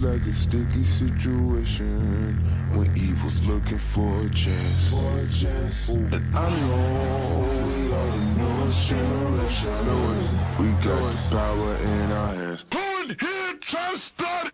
like a sticky situation when evil's looking for a chance. And I know we are the newest generation. We got the power in our hands. Who in here just started?